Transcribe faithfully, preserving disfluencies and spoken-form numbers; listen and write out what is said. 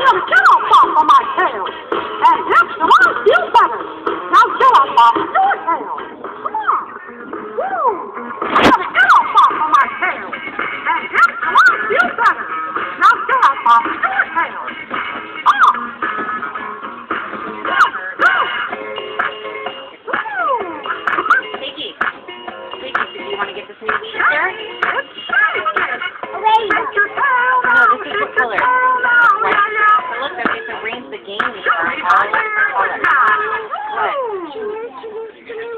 gonna get off off of my tail. And that's the one feel better. Now get off off your tail. Come on. Woo. I'm gonna get off off of my tail. And that's the one feel better. Now get off off your tail. Oh. Piggy. Piggy, do you want to get this new weed there? It's shiny. Hooray! Take your tail No, now. this is Take what your color? tail now. Right. Yeah, yeah. So look, there's different rings the game. Show me All my different tail colors. now. What?